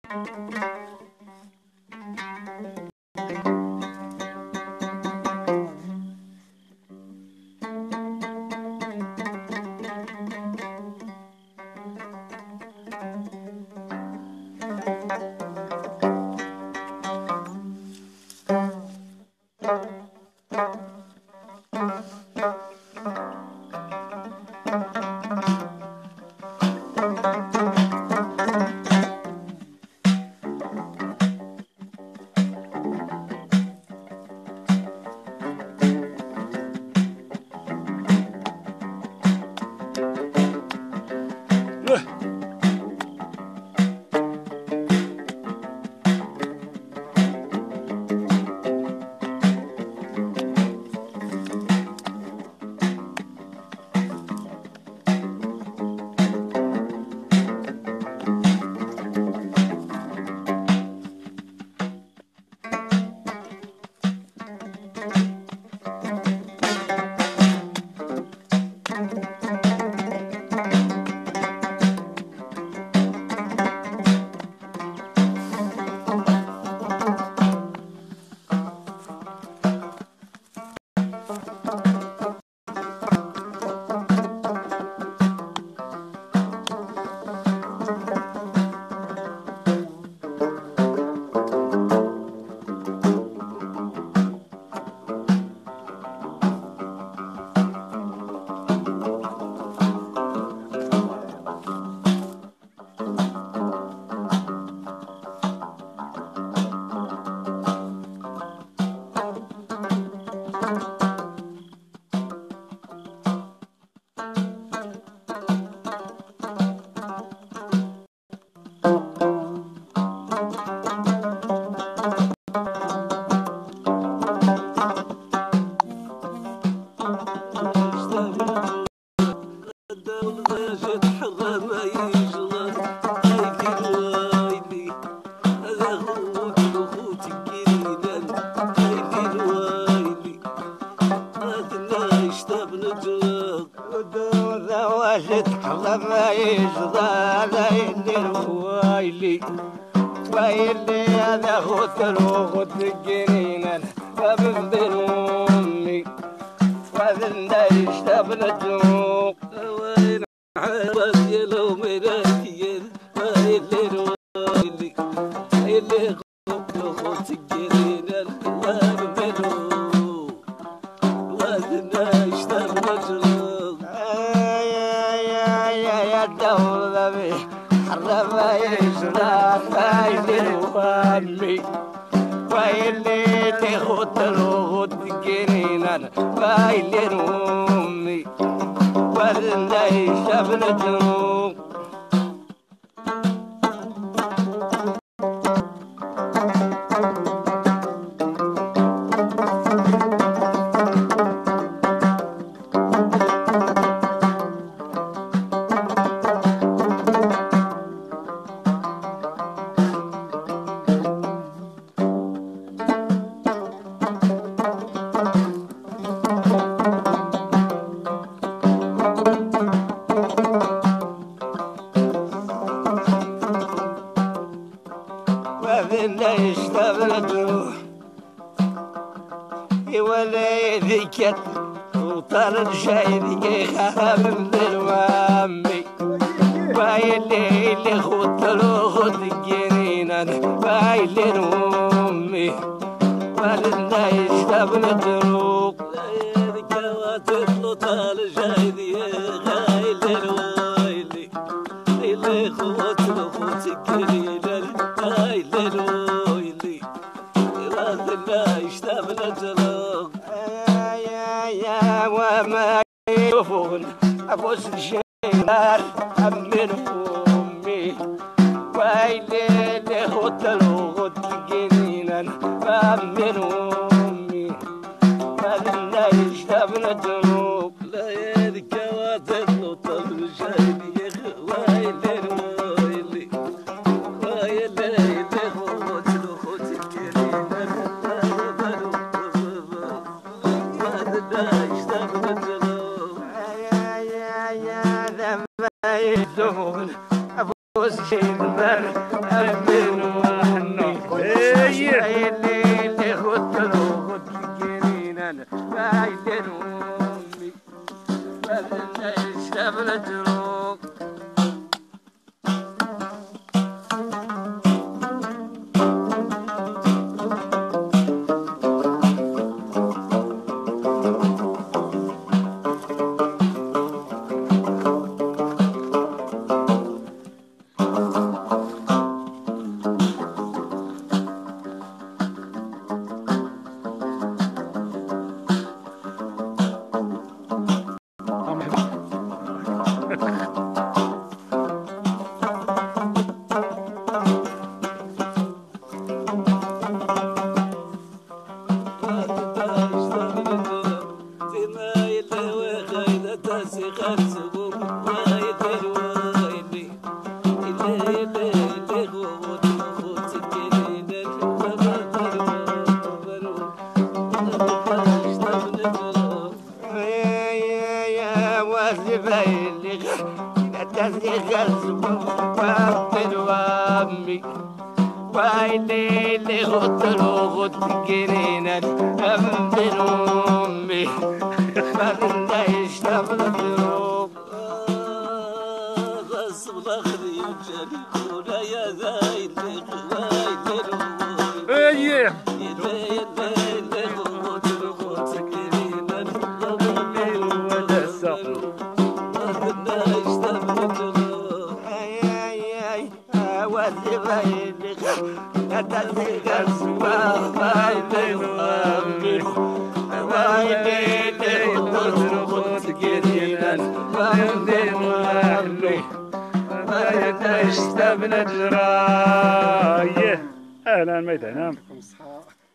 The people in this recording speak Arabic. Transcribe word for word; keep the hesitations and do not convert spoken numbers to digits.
لما يجضى ليلي ويلي ويلي هذا غتر وغت الجنين فبنبن امي وذنا يشتغل الجوق وين عبد يلو مراكير ويلي ويلي ويلي غت وغت الجنين فبنبن وذنا يشتغل الجوق الدولة بي حرم يجرى ويلي وامي ويلي تخوت الوغد جنينا ويلي امي ولنا يشبن الجنوب وذنا يشتغلوا ولا ذكر وطال الشايد يخاف من الوامي ويلي اللي خط الوخد الجنينة ويلي امي ولنا يشتغلوا طال الشايد يخاف الويلي اللي خط الوخد الجنينة ويلي وذنا يشتغلوا يا يا وما يشوفون أبوس الشيلار أمن أمي ويلي اللي خد الوغد جنينا أمن أمي وذنا يشتغلوا لا يدك وتطلو طبل شايب يخ ويلي ويلي ويلي خد الوغد جنينا يدون أبوس شيء من أمين اشتبل جروق ويلي اللي غط الغط جنينا من امي ما بنلاقيش تبلغ غصب الاخري وجالي كولا يا زايد ايه يلي اللي غط الغط جنينا من ودسة ما بنلاقيش تبلغ وزبايلي نتلقى السواق بايلي وامي بايلي تخط جديدا بايلي وامي بايلي اشتبنا جرايه. اهلا ميدان.